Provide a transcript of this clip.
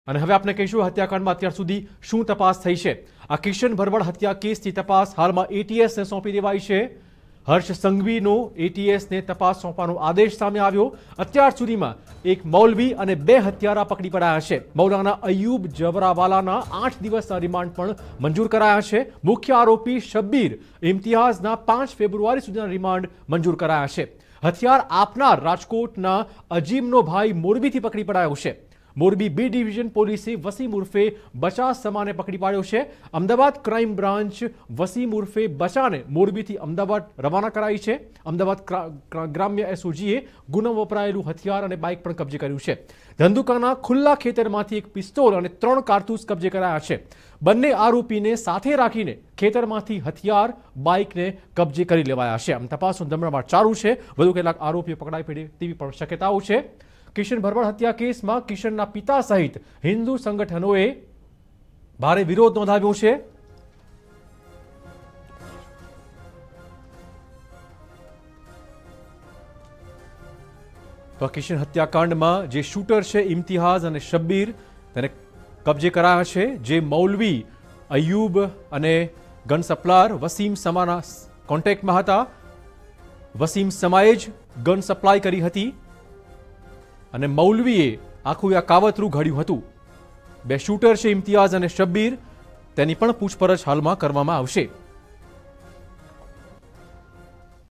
અને હવે આપણે કહીશું હત્યાકાંડમાં અત્યાર સુધી શું તપાસ થઈ છે। આ કિશન ભરવાડ હત્યા કેસની તપાસ હાલમાં એટીએસને સોંપી દેવાઈ છે। હર્ષ સંઘવીનો એટીએસને તપાસ સોંપવાનો આદેશ સામે આવ્યો। અત્યાર સુધીમાં એક મૌલવી અને 2 હત્યારા પકડી પડાયા છે। મૌલાના અય્યુબ જવરાવાલાના 8 દિવસના રિમાન્ડ પણ મંજૂર કરાયા છે। મુખ્ય આરોપી શબ્બીર ઇમ્તિયાઝના 5 ફેબ્રુઆરી સુધીના રિમાન્ડ મંજૂર કરાયા છે। હથિયાર આપનાર રાજકોટના અજીમનો ભાઈ મોરબીથી પકડી પડાયો છે। મોરબી બી ડિવિઝન પોલીસે વસીમ ઉર્ફે બચા સમાને પકડી પાડ્યો છે। અમદાવાદ ક્રાઇમ બ્રાન્ચ વસીમ ઉર્ફે બચાને મોરબીથી અમદાવાદ રવાના કરાઈ છે। અમદાવાદ ગ્રામ્ય એસઓજીએ ગુનામાં વપરાયેલું હથિયાર અને બાઇક પણ કબજે કર્યું છે। ધંધુકાના ખુલ્લા ખેતરમાંથી એક પિસ્તોલ અને 3 કારતૂસ કબજે કરાયા છે। બંને આરોપીને સાથે રાખીને ખેતરમાંથી હથિયાર બાઇકને કબજે કરી લેવાયા છે। આમ તપાસનો ધમધમાટ ચાલુ છે। વધુ કેટલાક આરોપીઓ પકડાઈ પડે તેવી પણ શક્યતાઓ છે। કિશન ભરવાડ હત્યા કેસમાં કિશનના પિતા સહિત હિન્દુ સંગઠનોએ ભારે વિરોધ નોંધાવ્યો છે। તો કિશન હત્યાકાંડમાં જે શૂટર છે ઇમ્તિયાઝ અને શબ્બીર તેને કબજે કરાયા છે। જે મૌલવી અય્યુબ અને ગન સપ્લાયર વસીમ સમાના કોન્ટેક્ટમાં હતા। વસીમ સમાએ જ ગન સપ્લાય કરી હતી અને મૌલવીએ આખું આ કાવતરું ઘડ્યું હતું। 2 શૂટર છે ઇમ્તિયાઝ અને શબ્બીર, તેની પણ પૂછપરછ હાલમાં કરવામાં આવશે।